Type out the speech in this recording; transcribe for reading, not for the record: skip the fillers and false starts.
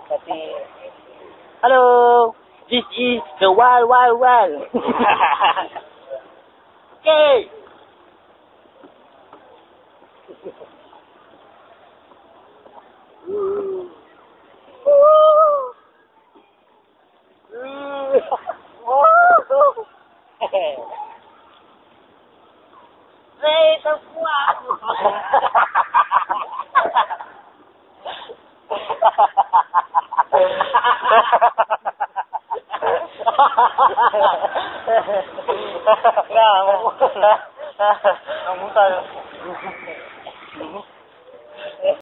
Tapi hello, this is the Wild Wild Wild. Okay. Saya terpuas. Nah,